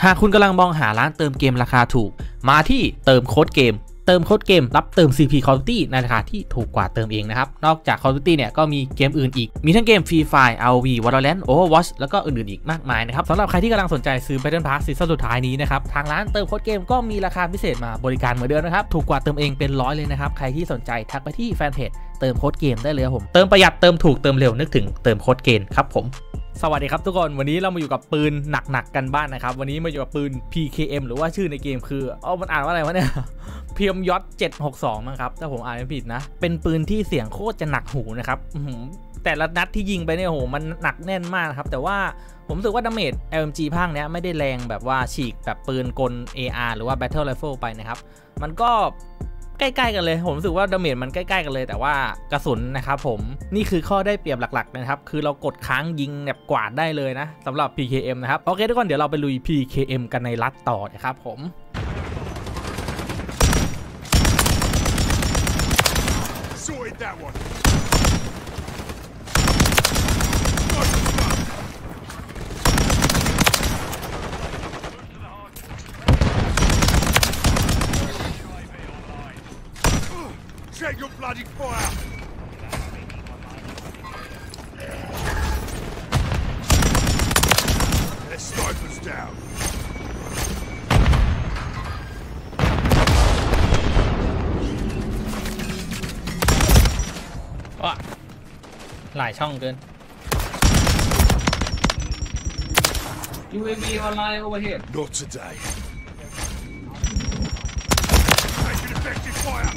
หากคุณกำลังมองหาร้านเติมเกมราคาถูกมาที่เติมโค้ดเกมรับเติม CP Call of Duty ในราคาที่ถูกกว่าเติมเองนะครับนอกจาก Call of Duty เนี่ยก็มีเกมอื่นอีกมีทั้งเกม Free Fire ROV Valorant Overwatch แล้วก็อื่นๆอีกมากมายนะครับสำหรับใครที่กำลังสนใจซื้อ Battle Pass ซีซั่นสุดท้ายนี้นะครับทางร้านเติมโค้ดเกมก็มีราคาพิเศษมาบริการเหมือนเดิมนะครับถูกกว่าเติมเองเป็น100เลยนะครับใครที่สนใจทักไปที่แฟนเพจเติมโค้ดเกมได้เลยครับผมเติมประหยัดเติมถูกเติมเร็วนึกถึงเติมโค้ดเกมครับผมสวัสดีครับทุกคนวันนี้เรามาอยู่กับปืนหนักๆกันบ้านนะครับวันนี้มาอยู่กับปืน PKM หรือว่าชื่อในเกมคือมันอ่านว่าอะไรวะเนี่ยเพียมยอด762มั้งครับถ้าผมอ่านไม่ผิดนะเป็นปืนที่เสียงโคตรจะหนักหูนะครับแต่ละนัดที่ยิงไปเนี่ยโหมันหนักแน่นมากครับแต่ว่าผมรู้สึกว่าดาเมจ LMG ภาคเนี้ยไม่ได้แรงแบบว่าฉีกแบบปืนกล AR หรือว่า Battle Rifle ไปนะครับมันก็ใกล้ๆกันเลยผมรู้สึกว่าดาเมจมันใกล้ๆกันเลยแต่ว่ากระสุนนะครับผมนี่คือข้อได้เปรียบหลักๆนะครับคือเรากดค้างยิงแบบกวาดได้เลยนะสำหรับ PKM นะครับโอเคทุกคนเดี๋ยวเราไปลุย PKM กันในรัฐต่อนะครับผม Check your bloody fire! Their sniper's down. หลายช่องเกิน UAV online overhead. Not today. Taking effective fire.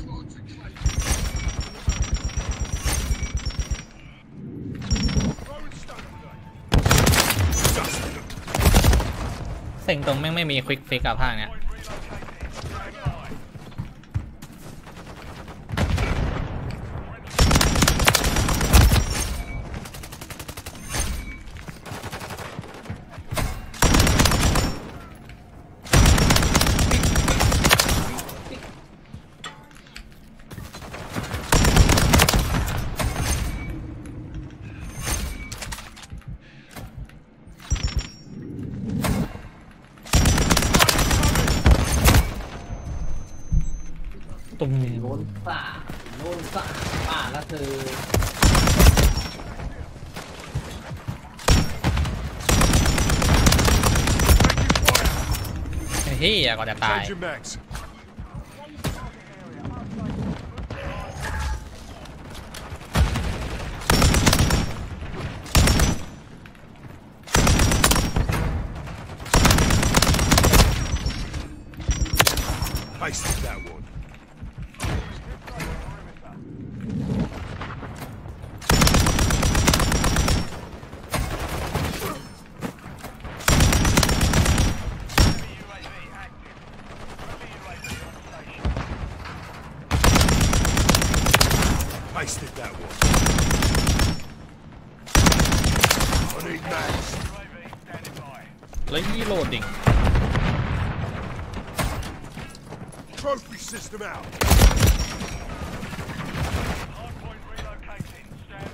เซ็งตรงไม่มีควิกฟิกกับภาคเนี้ยตุ้มโดนป่าป่าแล้วเธอเฮ้ยก่อนจะตาย Wasted that one. Wasted that one. I need mags. Reloading. Trophy system out. Hardpoint relocating. Stand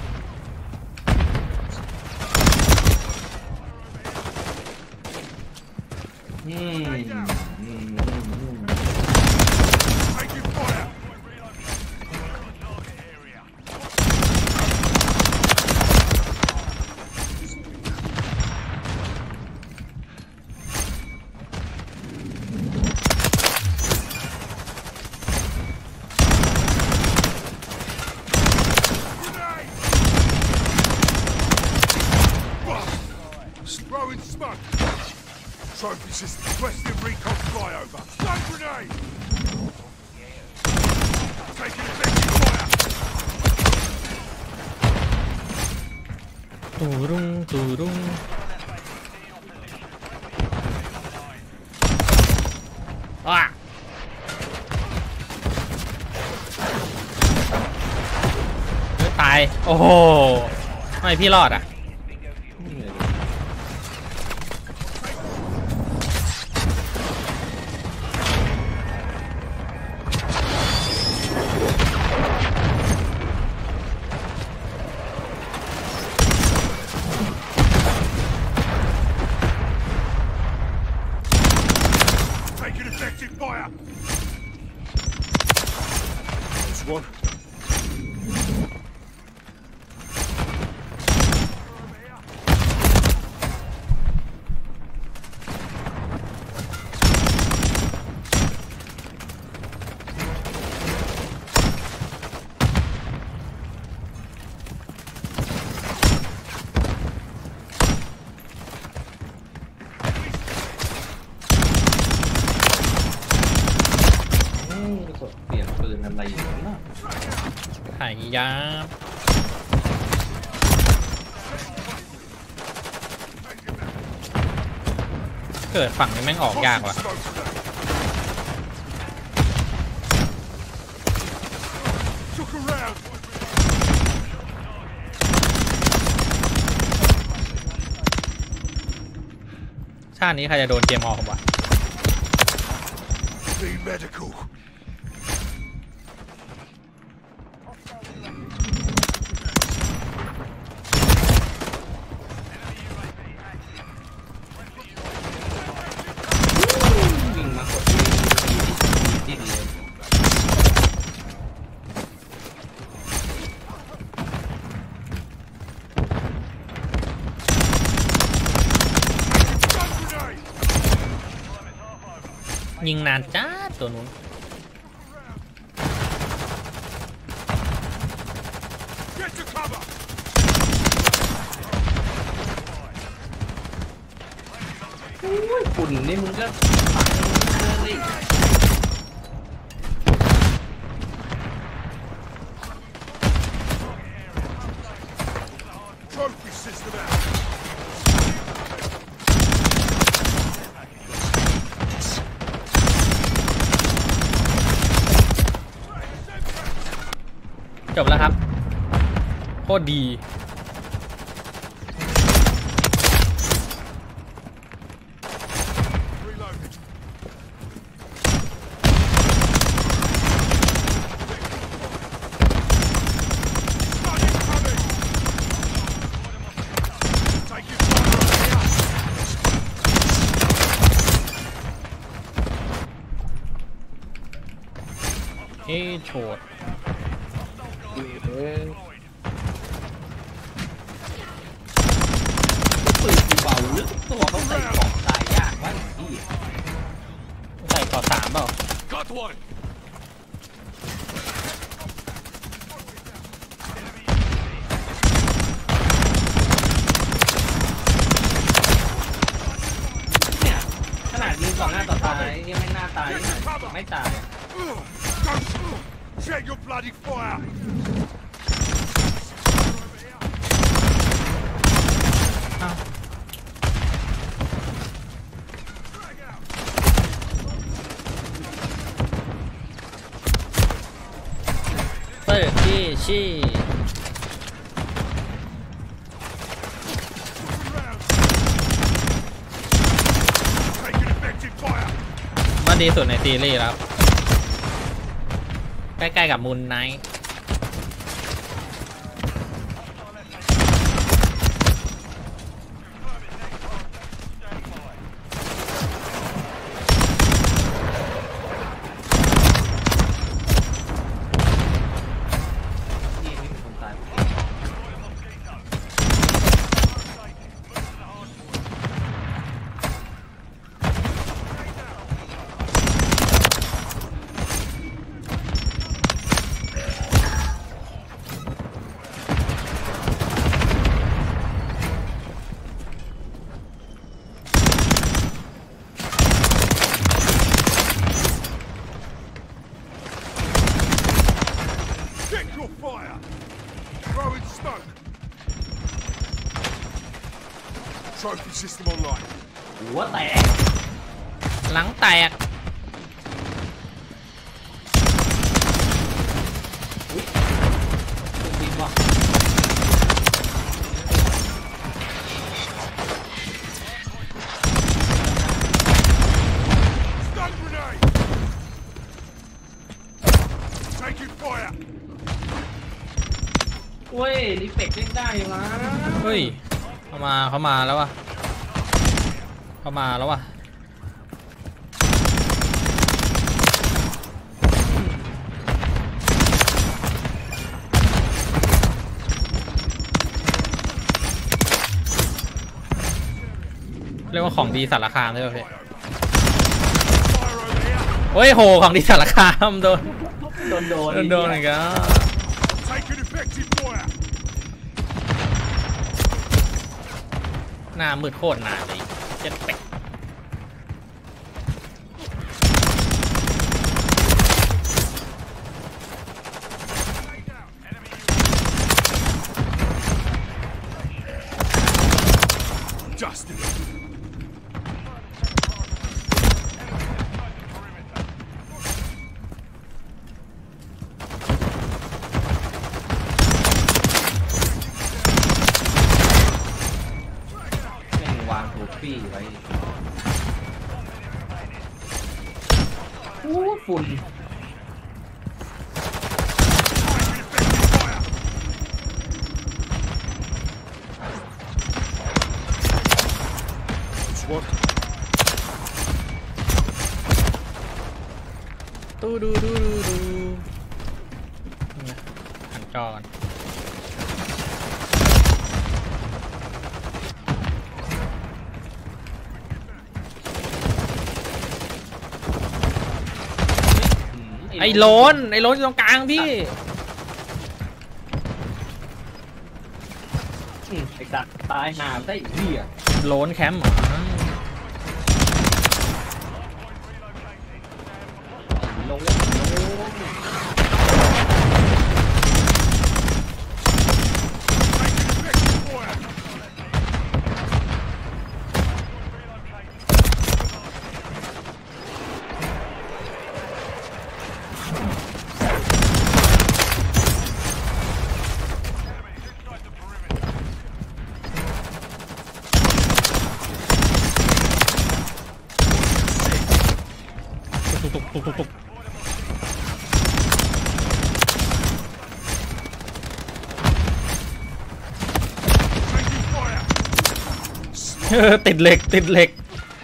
Taking fire. Throwing smoke. Trophy system requesting recon flyover. Stun grenade. Taking effective fire. ตูรุ่งตายโอ้โหทำไมพี่รอดอ่ะ fire! There's one. เปลี่ยนปืนอะไรอย่างนั้นนะหายยาเกิดฝั่งนี้แม่งออกยากว่ะ Took a round. ชาตินี้ใครจะโดนเกมออกวะ Need medical. วิ่งมากดดิ้นเลย Stun grenade. ยิงนานจ้าตัวนู้น Get to cover. ฝุ่นนี่มึงก็ปักเลย Trophy system out. จบแล้วครับโคตรดี Reloading. Stun incoming. Taking fire over here. เฮ้โฉดปืนกูเบาลึกตัวเขาใส่กล่องตายยากวะไอ้เหี้ยใส่ก่อ3เปล่า Got one. เนี่ยขนาดยิงต่อหน้าต่อตายังไม่น่าตายไม่ตาย Don't check your bloody fire. อ้าวเปิดที่ชี่ Round. Taking effective fire. มาดีสุดในซีรีส์แล้วครับใกล้ๆกับมูนไนท์นี่ไม่มีคนตาย Check your fire. Throwing smoke. Trophy system online. หัวแตกหลังแตกถูกยิงว่ะ Stun grenade. Taking fire. เว้ยรีเฟกเล่นได้วะเฮ้ยเข้ามาแล้วว่ะเข้ามาแล้วว่ะเรียกว่าของดีสารคามได้ป่ะพี่ Fire over here. โอ้ยโหของดีสารคามโดนโดนโดนอีกแล้ว Take an effective fire. หน้ามืดโคตรนานเลยเจ็ดเป็ด Dusted. แม่งวางโทฟี่ไว้โอ้ฝุ่น What? ตู้ดูหันจอกันไอ้โล้นอยู่ตรงกลางพี่ไอ้สัตว์ตายหาได้เหี้ยโล้นแคมป์เหรอลง Effective fire. ตุก Taking fire. ติดเหล็ก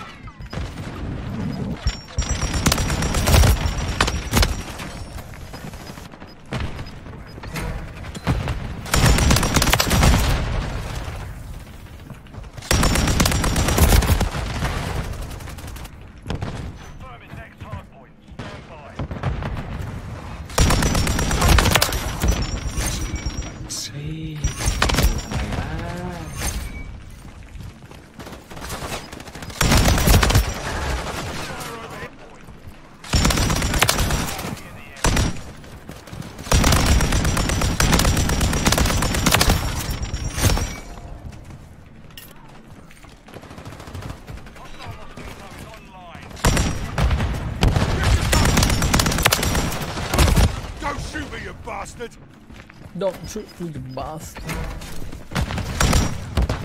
Don't shoot me, you bastard. Don't shoot me the bastard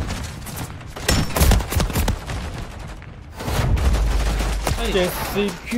70